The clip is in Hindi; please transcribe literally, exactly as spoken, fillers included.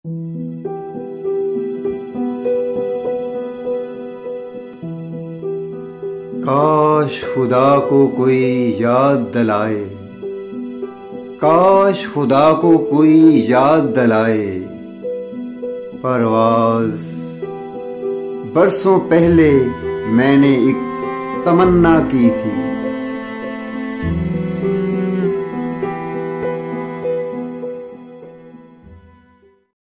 काश खुदा को कोई याद दिलाए, काश खुदा को कोई याद दिलाए। परवाज़ बरसों पहले मैंने एक तमन्ना की थी,